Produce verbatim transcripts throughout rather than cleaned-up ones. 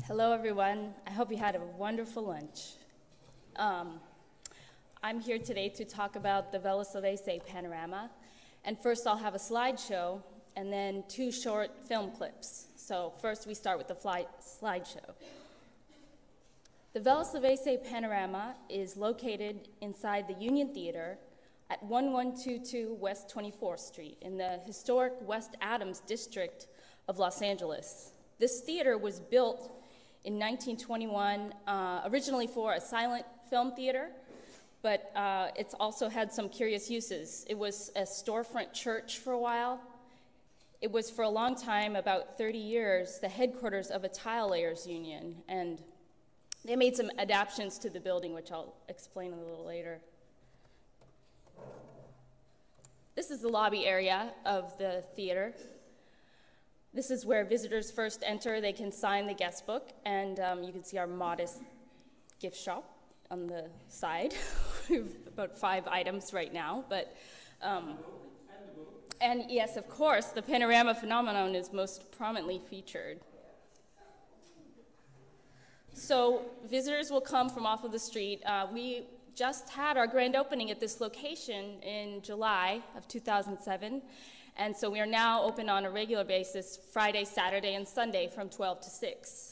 Hello, everyone. I hope you had a wonderful lunch. Um, I'm here today to talk about the Villa Silvestre panorama. And first, I'll have a slideshow and then two short film clips. So first, we start with the fly slideshow. The Villa Silvestre panorama is located inside the Union Theater at one one two two West twenty-fourth Street in the historic West Adams district of Los Angeles. This theater was built in nineteen twenty-one, uh, originally for a silent film theater, but uh, it's also had some curious uses. It was a storefront church for a while. It was for a long time, about thirty years, the headquarters of a tile layers union, and they made some adaptations to the building, which I'll explain a little later. This is the lobby area of the theater. This is where visitors first enter. They can sign the guest book, and um, you can see our modest gift shop on the side. We have about five items right now, but um, and yes, of course, the panorama phenomenon is most prominently featured. So visitors will come from off of the street. Uh, we just had our grand opening at this location in July of two thousand seven. And so we are now open on a regular basis, Friday, Saturday, and Sunday from twelve to six.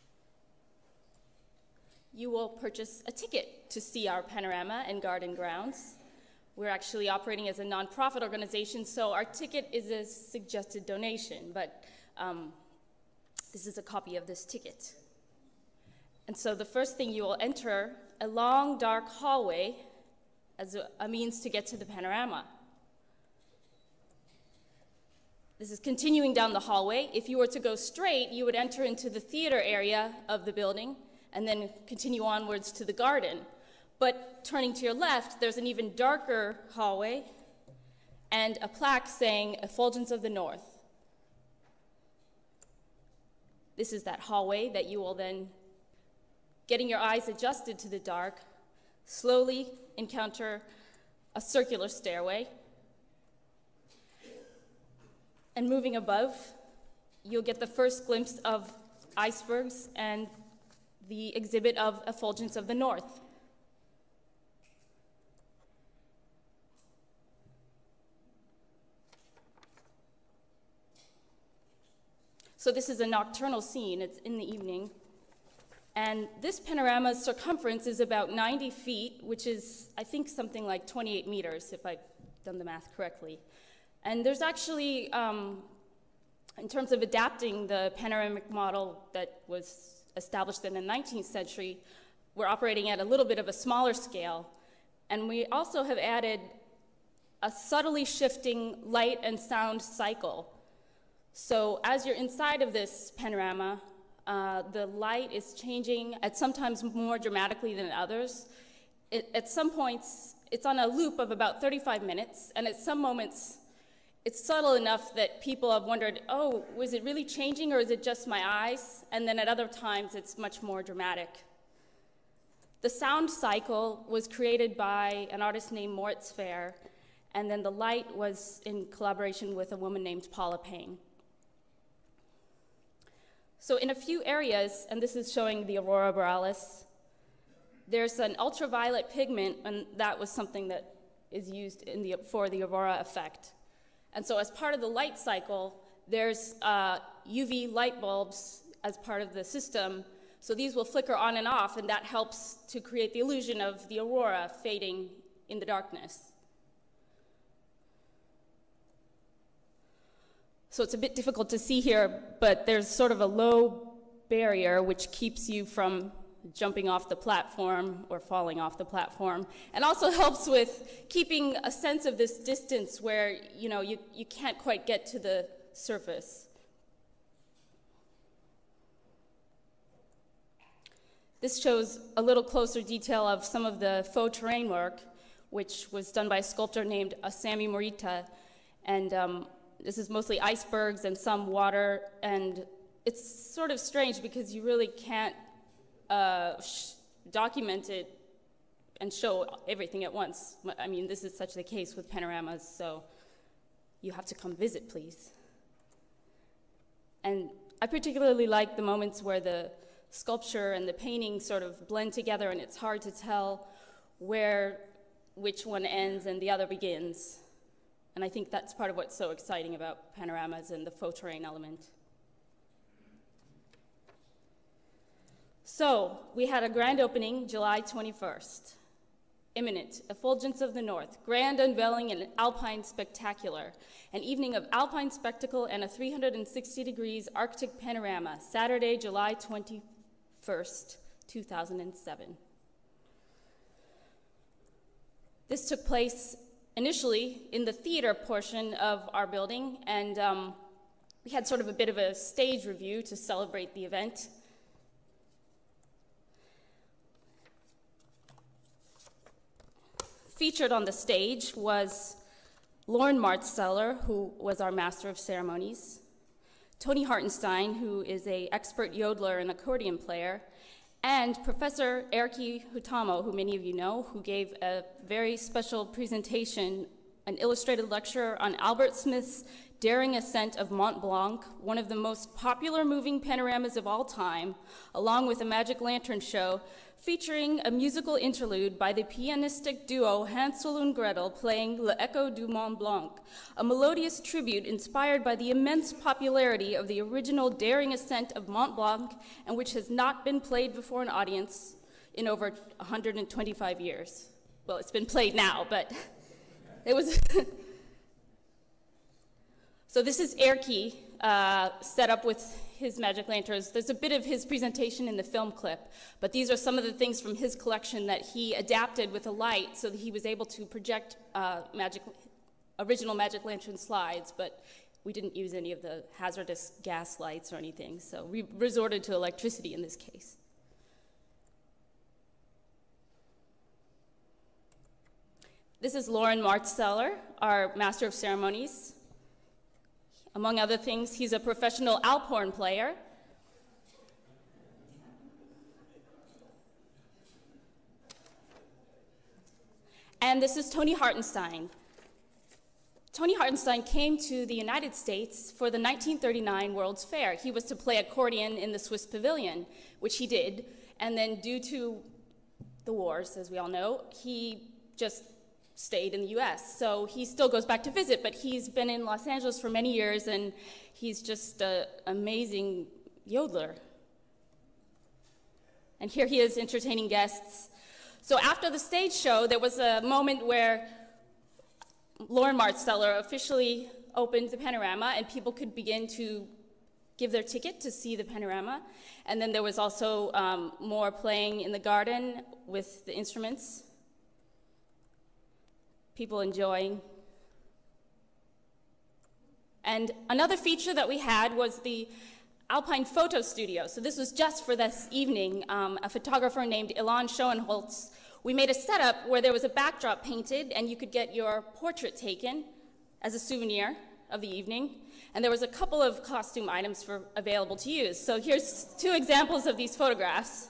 You will purchase a ticket to see our panorama and garden grounds. We're actually operating as a nonprofit organization, so our ticket is a suggested donation, but um, this is a copy of this ticket. And so the first thing, you will enter a long, dark hallway as a, a means to get to the panorama. This is continuing down the hallway. If you were to go straight, you would enter into the theater area of the building and then continue onwards to the garden. But turning to your left, there's an even darker hallway and a plaque saying Effulgence of the North. This is that hallway that you will then, getting your eyes adjusted to the dark, slowly encounter a circular stairway. And moving above, you'll get the first glimpse of icebergs and the exhibit of Effulgence of the North. So this is a nocturnal scene. It's in the evening. And this panorama's circumference is about ninety feet, which is, I think, something like twenty-eight meters, if I've done the math correctly. And there's actually, um, in terms of adapting the panoramic model that was established in the nineteenth century, we're operating at a little bit of a smaller scale. And we also have added a subtly shifting light and sound cycle. So as you're inside of this panorama, uh, the light is changing at sometimes more dramatically than others. It, at some points, it's on a loop of about thirty-five minutes, and at some moments, it's subtle enough that people have wondered, oh, was it really changing or is it just my eyes? And then at other times, it's much more dramatic. The sound cycle was created by an artist named Moritz Fehr, and then the light was in collaboration with a woman named Paula Payne. So in a few areas, and this is showing the aurora borealis, there's an ultraviolet pigment, and that was something that is used in the, for the aurora effect. And so as part of the light cycle, there's uh, U V light bulbs as part of the system. So these will flicker on and off, and that helps to create the illusion of the aurora fading in the darkness. So it's a bit difficult to see here, but there's sort of a low barrier which keeps you from jumping off the platform or falling off the platform, and also helps with keeping a sense of this distance where, you know, you, you can't quite get to the surface. This shows a little closer detail of some of the faux terrain work, which was done by a sculptor named Asami Morita, and um, this is mostly icebergs and some water, and it's sort of strange because you really can't Uh, document it and show everything at once. I mean, this is such the case with panoramas, so you have to come visit, please. And I particularly like the moments where the, sculpture and the painting sort of blend together, and it's hard to tell where which one ends and the other begins. And I think that's part of what's so exciting about panoramas and the faux terrain element. So we had a grand opening July twenty-first. Imminent, Effulgence of the North, grand unveiling and alpine spectacular, an evening of alpine spectacle and a three hundred sixty degrees Arctic panorama, Saturday, July twenty-first, two thousand seven. This took place initially in the theater portion of our building, and um, we had sort of a bit of a stage review to celebrate the event. Featured on the stage was Lauren Martzeller, who was our Master of Ceremonies, Tony Hartenstein, who is an expert yodeler and accordion player, and Professor Erkki Huhtamo, who many of you know, who gave a very special presentation, an illustrated lecture on Albert Smith's Daring Ascent of Mont Blanc, one of the most popular moving panoramas of all time, along with a magic lantern show featuring a musical interlude by the pianistic duo Hansel and Gretel playing L'Echo du Mont Blanc, a melodious tribute inspired by the immense popularity of the original Daring Ascent of Mont Blanc, and which has not been played before an audience in over one hundred twenty-five years. Well, it's been played now, but it was... So this is Erkki, uh, set up with his magic lanterns. There's a bit of his presentation in the film clip, but these are some of the things from his collection that he adapted with a light so that he was able to project uh, magic, original magic lantern slides, but we didn't use any of the hazardous gas lights or anything, so we resorted to electricity in this case. This is Lauren Martzeller, our Master of Ceremonies. Among other things, he's a professional Alphorn player. And this is Tony Hartenstein. Tony Hartenstein came to the United States for the nineteen thirty-nine World's Fair. He was to play accordion in the Swiss Pavilion, which he did, and then due to the wars, as we all know, he just stayed in the U S. So he still goes back to visit, but he's been in Los Angeles for many years, and he's just an amazing yodeler. And here he is entertaining guests. So after the stage show, there was a moment where Lauren Martzeller officially opened the panorama, and people could begin to give their ticket to see the panorama. And then there was also um, more playing in the garden with the instruments. People enjoying. And another feature that we had was the Alpine Photo Studio. So this was just for this evening. Um, a photographer named Ilan Schoenholtz. We made a setup where there was a backdrop painted and you could get your portrait taken as a souvenir of the evening. And there was a couple of costume items for available to use. So here's two examples of these photographs.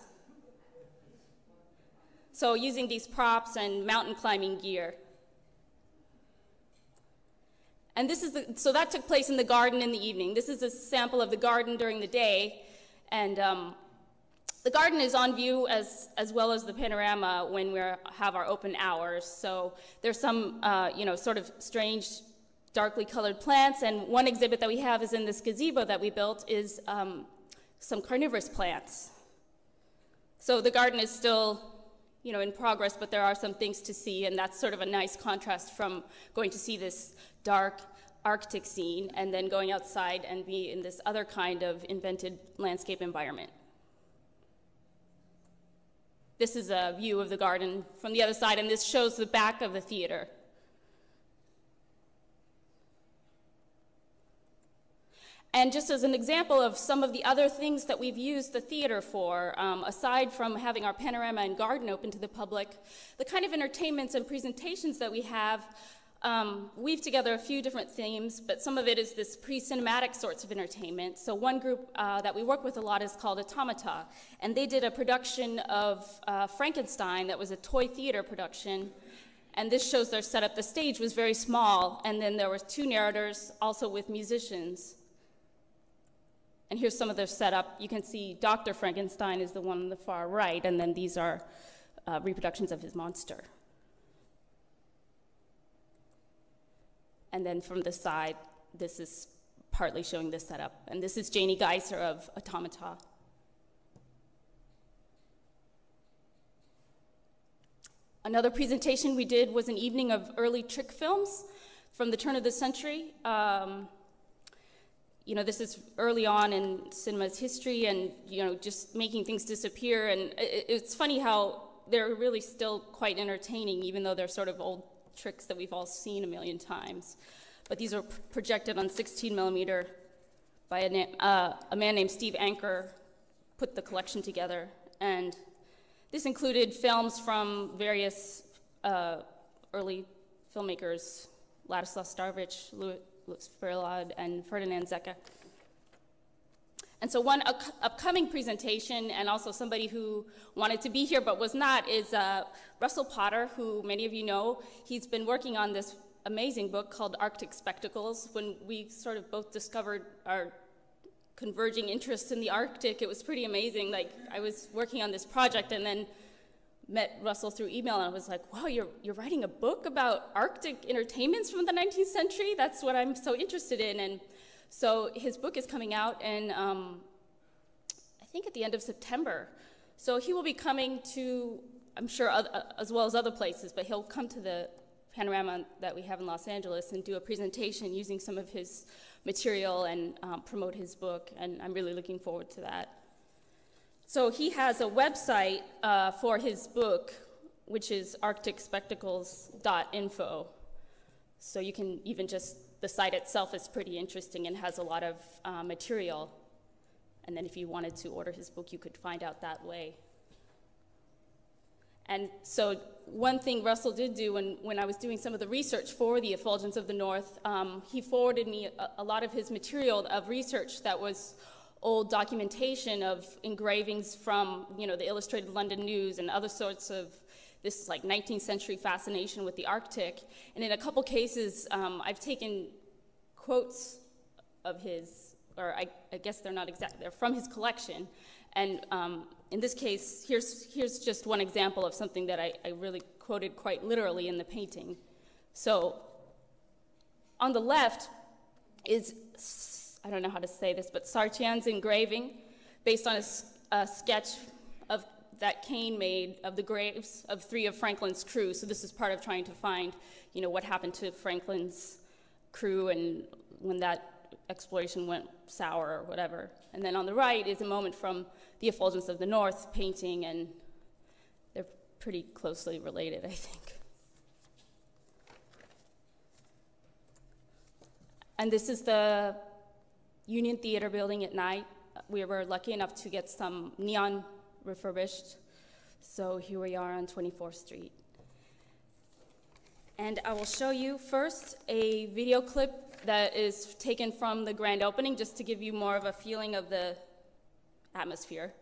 So using these props and mountain climbing gear. And this is the, so that took place in the garden in the evening. This is a sample of the garden during the day. And um, the garden is on view as, as well as the panorama when we have our open hours. So there's some, uh, you know, sort of strange, darkly colored plants. And one exhibit that we have is in this gazebo that we built is um, some carnivorous plants. So the garden is still, you know, in progress, but there are some things to see, and that's sort of a nice contrast from going to see this dark Arctic scene and then going outside and be in this other kind of invented landscape environment. This is a view of the garden from the other side, and this shows the back of the theater. And just as an example of some of the other things that we've used the theater for, um, aside from having our panorama and garden open to the public, the kind of entertainments and presentations that we have um, weave together a few different themes, but some of it is this pre-cinematic sorts of entertainment. So one group uh, that we work with a lot is called Automata, and they did a production of uh, Frankenstein that was a toy theater production. And this shows their setup. The stage was very small, and then there were two narrators also with musicians. And here's some of their setup. You can see Doctor Frankenstein is the one on the far right, and then these are uh, reproductions of his monster. And then from the side, this is partly showing this setup. And this is Janie Geiser of Automata. Another presentation we did was an evening of early trick films from the turn of the century. Um, you know, this is early on in cinema's history, and, you know, just making things disappear. And it, it's funny how they're really still quite entertaining, even though they're sort of old tricks that we've all seen a million times. But these are projected on sixteen millimeter by a, uh, a man named Steve Anker, put the collection together. And this included films from various uh, early filmmakers, Ladislav Starvich, Louis Frelod, and Ferdinand Zecke. And so one up upcoming presentation, and also somebody who wanted to be here but was not, is uh, Russell Potter, who many of you know. He's been working on this amazing book called Arctic Spectacles. When we sort of both discovered our converging interests in the Arctic, it was pretty amazing. Like, I was working on this project and then met Russell through email, and I was like, wow, you're, you're writing a book about Arctic entertainments from the nineteenth century? That's what I'm so interested in. And so his book is coming out, and um, I think at the end of September. So he will be coming to, I'm sure, other, as well as other places, but he'll come to the Panorama that we have in Los Angeles and do a presentation using some of his material and um, promote his book, and I'm really looking forward to that. So he has a website uh, for his book, which is arctic spectacles dot info. So you can even just, the site itself is pretty interesting and has a lot of uh, material. And then if you wanted to order his book, you could find out that way. And so one thing Russell did do when, when I was doing some of the research for the Effulgence of the North, um, he forwarded me a, a lot of his material of research that was old documentation of engravings from, you know, the Illustrated London News and other sorts of this like nineteenth century fascination with the Arctic. And in a couple cases, um, I've taken quotes of his, or I, I guess they're not exact, they're from his collection. And um, in this case, here's, here's just one example of something that I, I really quoted quite literally in the painting. So on the left is, I don't know how to say this, but Sartian's engraving based on a, a sketch of that Kane made of the graves of three of Franklin's crew. So this is part of trying to find, you know, what happened to Franklin's crew and when that exploration went sour or whatever. And then on the right is a moment from The Effulgence of the North painting, and they're pretty closely related, I think. And this is the Union Theater building at night. We were lucky enough to get some neon refurbished. So here we are on twenty-fourth street. And I will show you first a video clip that is taken from the grand opening, just to give you more of a feeling of the atmosphere.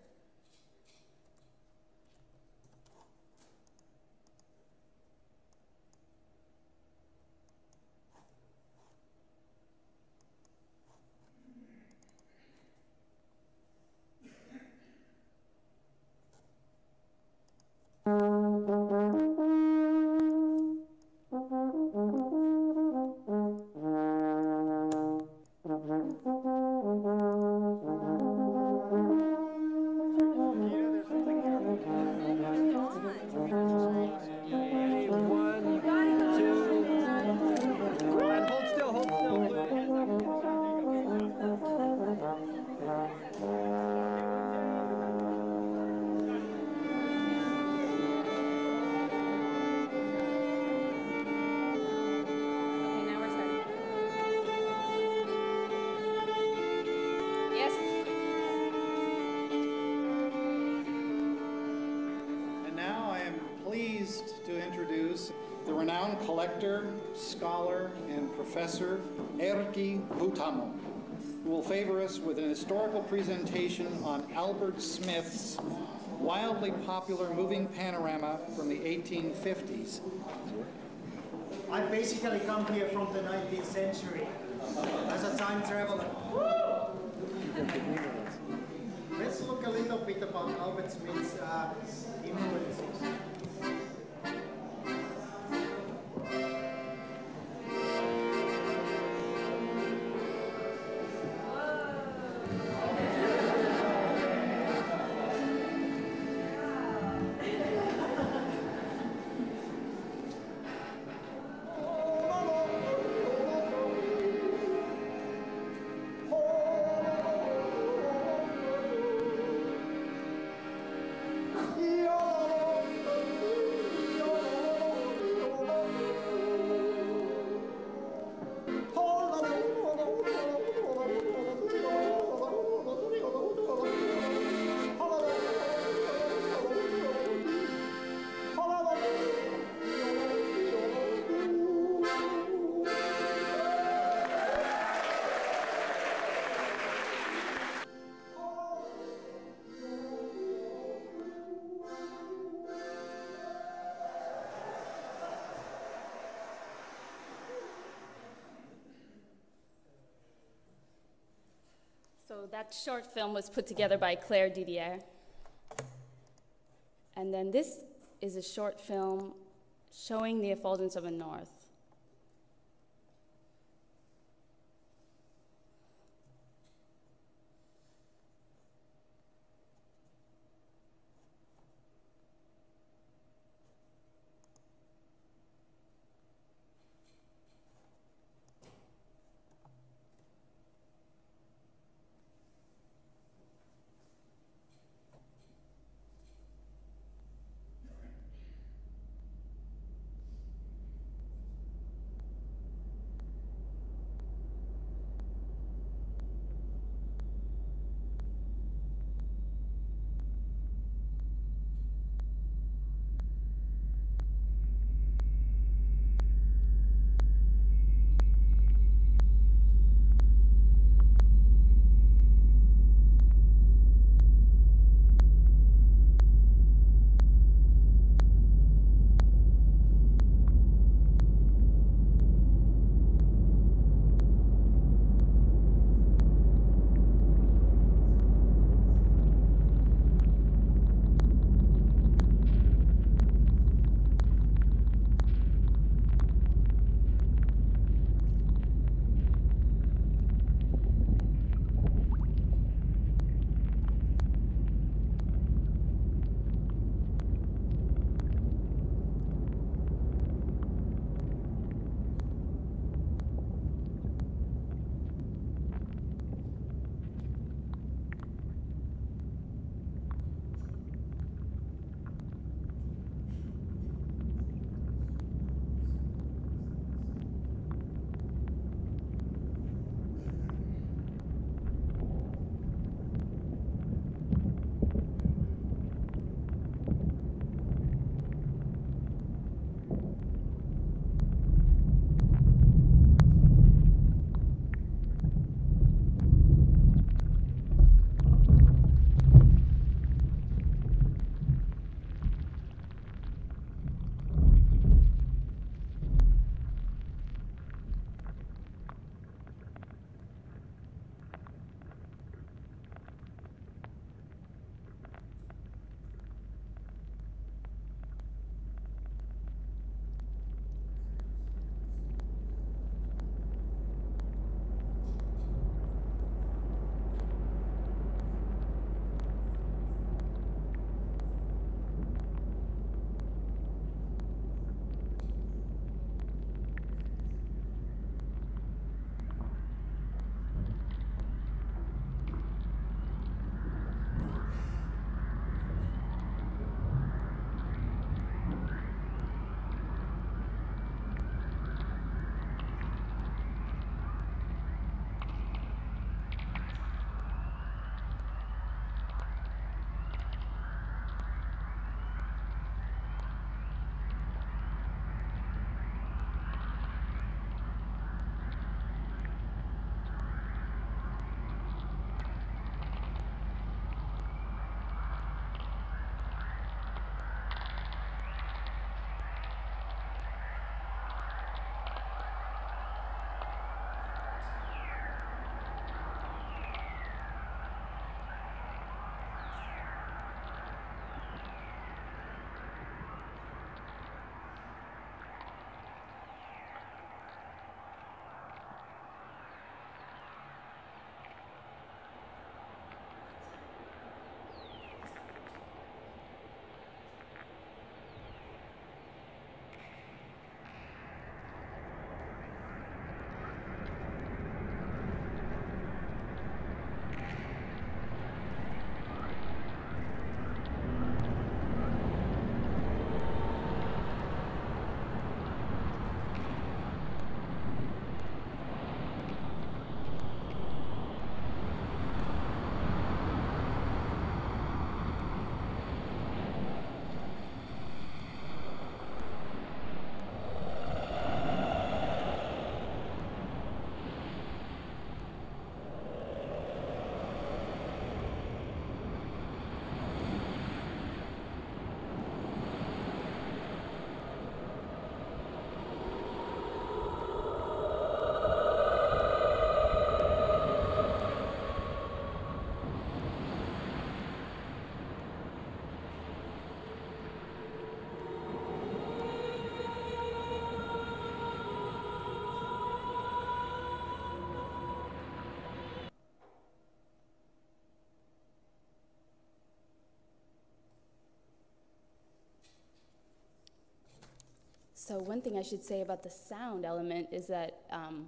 Collector, scholar, and professor Erkki Huhtamo, who will favor us with an historical presentation on Albert Smith's wildly popular moving panorama from the eighteen fifties. I basically come here from the nineteenth century as a time traveler. Let's look a little bit about Albert Smith's uh, influences. So that short film was put together by Claire Didier. And then this is a short film showing the effulgence of the North. So one thing I should say about the sound element is that um,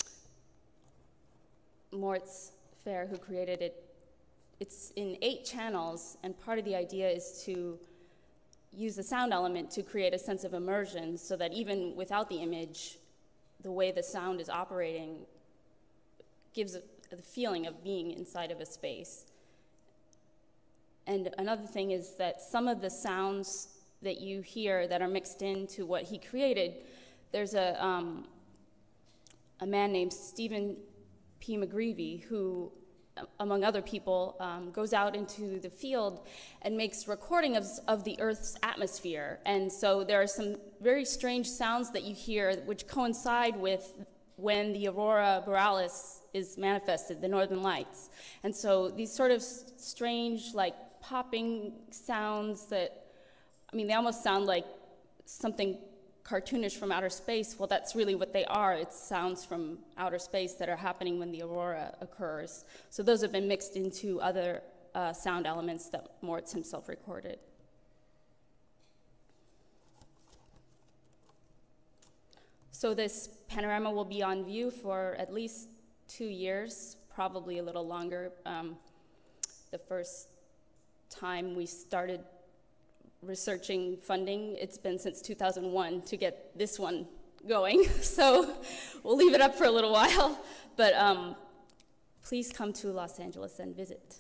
Moritz Fair, who created it, it's in eight channels, and part of the idea is to use the sound element to create a sense of immersion so that even without the image, the way the sound is operating gives a, the feeling of being inside of a space. And another thing is that some of the sounds that you hear that are mixed into what he created, there's a, um, a man named Stephen P. McGreevy who, among other people, um, goes out into the field and makes recording of, of the Earth's atmosphere. And so there are some very strange sounds that you hear which coincide with when the aurora borealis is manifested, the northern lights. And so these sort of strange, like, popping sounds that, I mean, they almost sound like something cartoonish from outer space. Well, that's really what they are. It's sounds from outer space that are happening when the aurora occurs. So those have been mixed into other uh, sound elements that Moritz himself recorded. So this panorama will be on view for at least two years, probably a little longer. Um, the first time we started researching funding, it's been since two thousand one to get this one going. So we'll leave it up for a little while, but um, please come to Los Angeles and visit.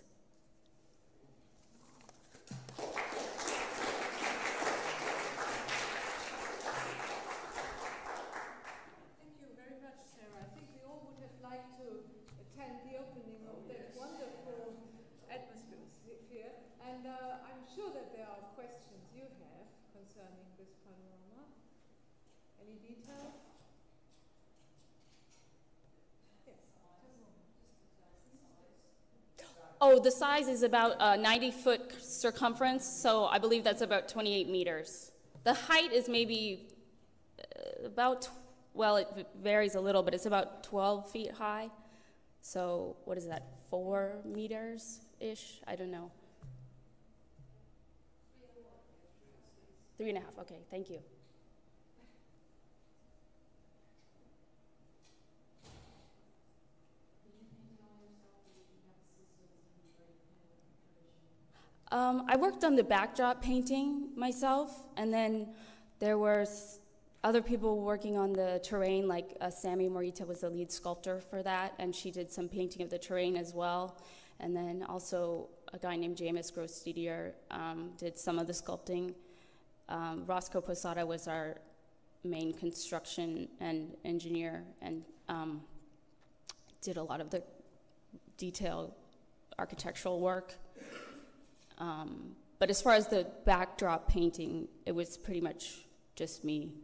Thank you very much, Sarah. I think we all would have liked to attend the opening of that wonderful atmosphere, and uh, I'm sure that there are questions you have concerning this panorama. Any details? Yes. Oh, the size is about a ninety foot circumference, so I believe that's about twenty-eight meters. The height is maybe uh, about, well, it varies a little, but it's about twelve feet high. So what is that, four meters-ish? I don't know. Three and a half, okay, thank you. Um, I worked on the backdrop painting myself, and then there were s- other people working on the terrain, like uh, Sammy Morita was the lead sculptor for that, and she did some painting of the terrain as well. And then also a guy named James Grosdidier um, did some of the sculpting. Um, Roscoe Posada was our main construction and engineer, and um, did a lot of the detailed architectural work. Um, but as far as the backdrop painting, it was pretty much just me.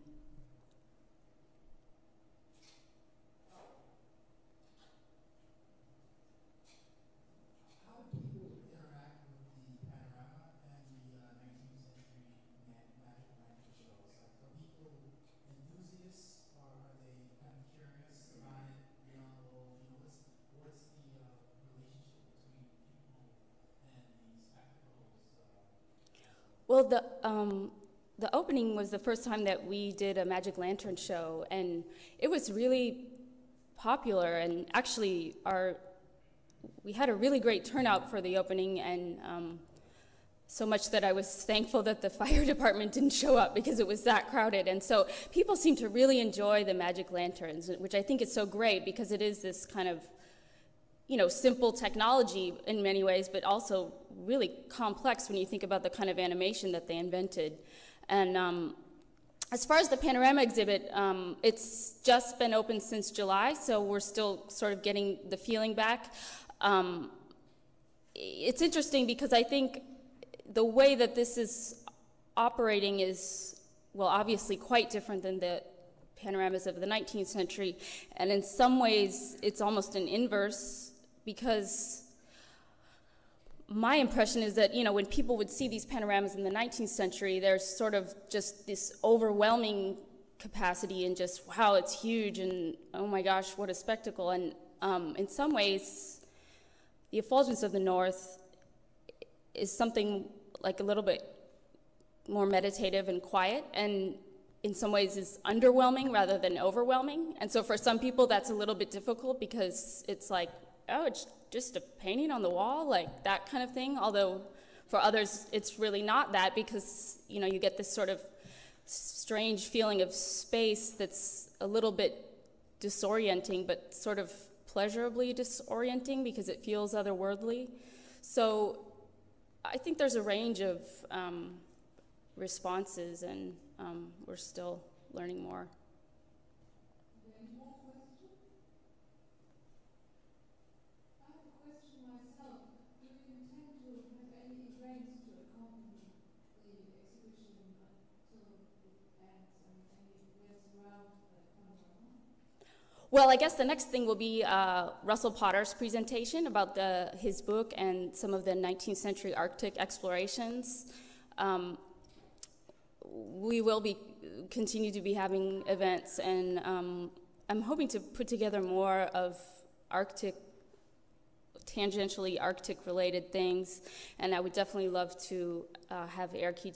How do people interact with the panorama and the uh, nineteenth century ma- magic lantern shows? Like, are people enthusiasts, or are they kind of curious about it beyond the whole, you know, what's, what's the uh, relationship between people and the spectacles? Uh, Well, the um, the opening was the first time that we did a magic lantern show, and it was really popular. And actually, our we had a really great turnout for the opening, and um, so much that I was thankful that the fire department didn't show up because it was that crowded. And so people seem to really enjoy the magic lanterns, which I think is so great because it is this kind of, you know, simple technology in many ways, but also really complex when you think about the kind of animation that they invented. And um, as far as the panorama exhibit, um, it's just been open since July, so we're still sort of getting the feeling back. Um, it's interesting because I think the way that this is operating is, well, obviously quite different than the panoramas of the nineteenth century, and in some ways it's almost an inverse, because my impression is that, you know, when people would see these panoramas in the nineteenth century, there's sort of just this overwhelming capacity and just, wow, it's huge, and oh my gosh, what a spectacle. And um, in some ways, the effulgence of the North is something like a little bit more meditative and quiet, and in some ways is underwhelming rather than overwhelming. And so for some people that's a little bit difficult because it's like, oh, it's just a painting on the wall, like that kind of thing. Although for others it's really not that, because you know you get this sort of strange feeling of space that's a little bit disorienting, but sort of pleasurably disorienting because it feels otherworldly. So I think there's a range of um, responses, and um, we're still learning more. Any more questions? I have a question myself. Do you intend to have any events to accompany the exhibition until it ends, and any events around the panorama? Well, I guess the next thing will be uh, Russell Potter's presentation about the, his book and some of the nineteenth century Arctic explorations. Um, we will be continue to be having events, and um, I'm hoping to put together more of Arctic, tangentially Arctic related things, and I would definitely love to uh, have Erkki